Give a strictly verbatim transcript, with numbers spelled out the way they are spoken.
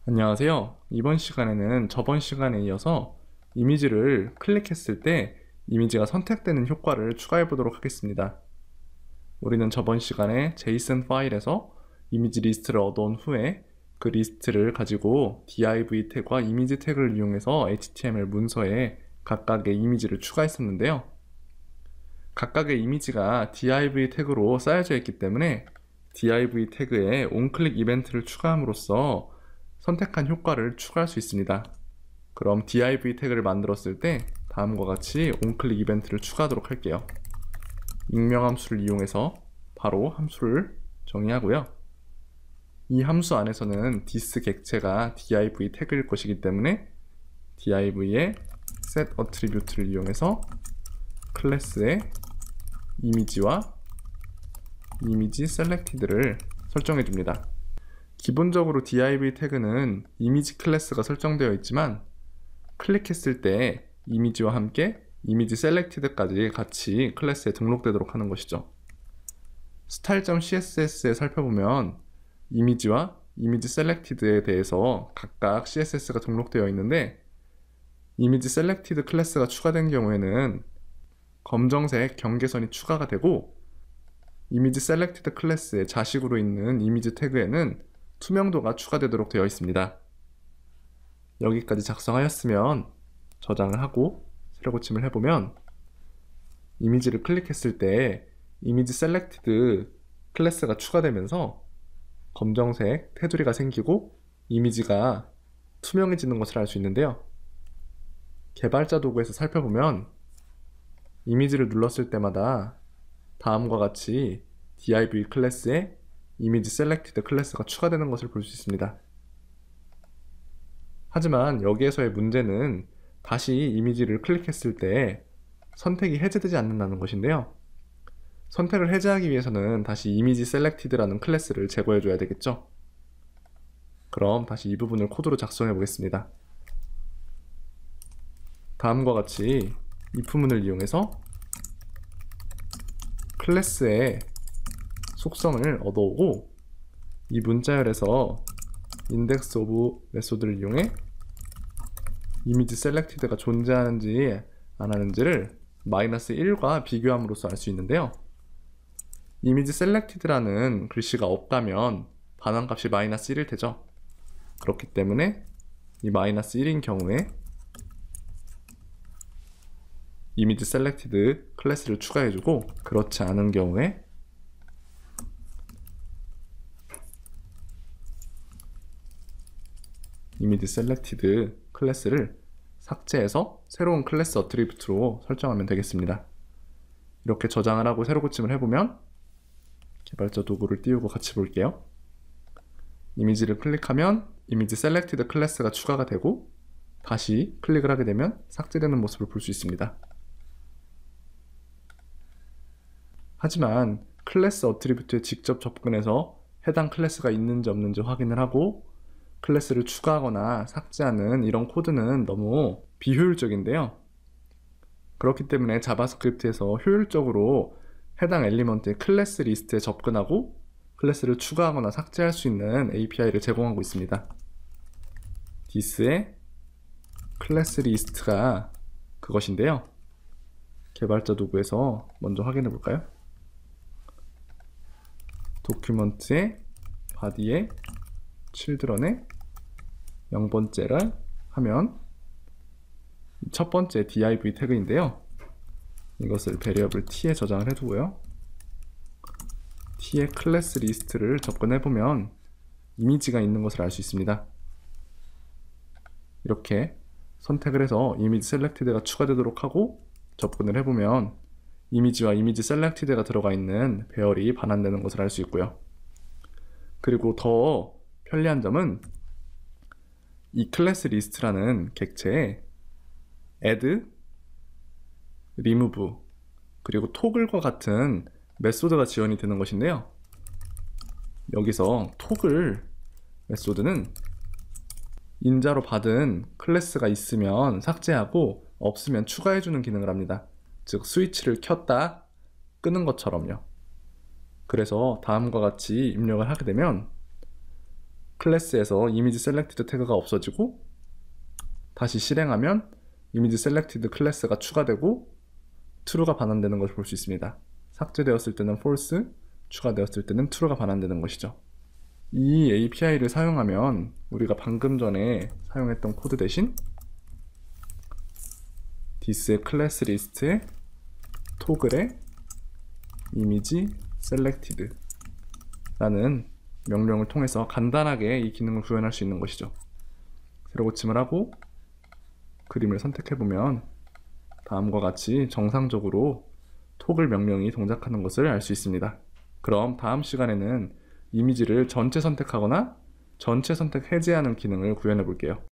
안녕하세요. 이번 시간에는 저번 시간에 이어서 이미지를 클릭했을 때 이미지가 선택되는 효과를 추가해 보도록 하겠습니다. 우리는 저번 시간에 제이슨 파일에서 이미지 리스트를 얻어온 후에 그 리스트를 가지고 div 태그와 이미지 태그를 이용해서 에이치티엠엘 문서에 각각의 이미지를 추가했었는데요. 각각의 이미지가 div 태그로 쌓여져 있기 때문에 div 태그에 onClick 이벤트를 추가함으로써 선택한 효과를 추가할 수 있습니다. 그럼 div 태그를 만들었을 때 다음과 같이 onClick 이벤트를 추가하도록 할게요. 익명 함수를 이용해서 바로 함수를 정의하고요. 이 함수 안에서는 this 객체가 div 태그일 것이기 때문에 div의 set attribute를 이용해서 클래스의 이미지와 이미지 selected를 설정해 줍니다. 기본적으로 div 태그는 이미지 클래스가 설정되어 있지만 클릭했을 때 이미지와 함께 이미지 selected까지 같이 클래스에 등록되도록 하는 것이죠. style.css에 살펴보면 이미지와 이미지 selected에 대해서 각각 씨에스에스가 등록되어 있는데 이미지 selected 클래스가 추가된 경우에는 검정색 경계선이 추가가 되고 이미지 selected 클래스의 자식으로 있는 이미지 태그에는 투명도가 추가되도록 되어 있습니다. 여기까지 작성하였으면 저장을 하고 새로 고침을 해보면 이미지를 클릭했을 때 이미지 selected 클래스가 추가되면서 검정색 테두리가 생기고 이미지가 투명해지는 것을 알 수 있는데요. 개발자 도구에서 살펴보면 이미지를 눌렀을 때마다 다음과 같이 div 클래스에 이미지 selected 클래스가 추가되는 것을 볼 수 있습니다. 하지만 여기에서의 문제는 다시 이미지를 클릭했을 때 선택이 해제되지 않는다는 것인데요. 선택을 해제하기 위해서는 다시 이미지 selected라는 클래스를 제거해 줘야 되겠죠. 그럼 다시 이 부분을 코드로 작성해 보겠습니다. 다음과 같이 if문을 이용해서 클래스의 속성을 얻어오고 이 문자열에서 index of 메소드를 이용해 이미지 selected가 존재하는지 안 하는지를 마이너스 일과 비교함으로써 알 수 있는데요. 이미지 selected라는 글씨가 없다면 반환값이 마이너스 일일 테죠. 그렇기 때문에 이 마이너스 일인 경우에 이미지 selected 클래스를 추가해주고 그렇지 않은 경우에 이미지 selected 클래스를 삭제해서 새로운 클래스 어트리뷰트로 설정하면 되겠습니다. 이렇게 저장을 하고 새로 고침을 해보면 개발자 도구를 띄우고 같이 볼게요. 이미지를 클릭하면 이미지 selected 클래스가 추가가 되고 다시 클릭을 하게 되면 삭제되는 모습을 볼 수 있습니다. 하지만 클래스 어트리뷰트에 직접 접근해서 해당 클래스가 있는지 없는지 확인을 하고 클래스를 추가하거나 삭제하는 이런 코드는 너무 비효율적인데요. 그렇기 때문에 자바스크립트에서 효율적으로 해당 엘리먼트의 클래스 리스트에 접근하고 클래스를 추가하거나 삭제할 수 있는 에이피아이를 제공하고 있습니다. this의 클래스 리스트가 그것인데요. 개발자 도구에서 먼저 확인해 볼까요? 도큐먼트의 body의 children의 영 번째를 하면 첫 번째 div 태그인데요. 이것을 베리어블 t에 저장을 해두고요. t의 클래스 리스트를 접근해보면 이미지가 있는 것을 알 수 있습니다. 이렇게 선택을 해서 이미지 selected가 추가되도록 하고 접근을 해보면 이미지와 이미지 selected가 들어가 있는 배열이 반환되는 것을 알 수 있고요. 그리고 더 편리한 점은 이 클래스 리스트라는 객체에 add, remove, 그리고 toggle과 같은 메소드가 지원이 되는 것인데요. 여기서 toggle 메소드는 인자로 받은 클래스가 있으면 삭제하고 없으면 추가해주는 기능을 합니다. 즉 스위치를 켰다 끄는 것처럼요. 그래서 다음과 같이 입력을 하게 되면 클래스에서 이미지 셀렉티드 태그가 없어지고 다시 실행하면 이미지 셀렉티드 클래스가 추가되고 true가 반환되는 것을 볼 수 있습니다. 삭제되었을 때는 false, 추가되었을 때는 true가 반환되는 것이죠. 이 에이피아이를 사용하면 우리가 방금 전에 사용했던 코드 대신 this의 클래스 리스트에 토글에 이미지 셀렉티드 라는 명령을 통해서 간단하게 이 기능을 구현할 수 있는 것이죠. 세로 고침을 하고 그림을 선택해보면 다음과 같이 정상적으로 토글 명령이 동작하는 것을 알 수 있습니다. 그럼 다음 시간에는 이미지를 전체 선택하거나 전체 선택 해제하는 기능을 구현해 볼게요.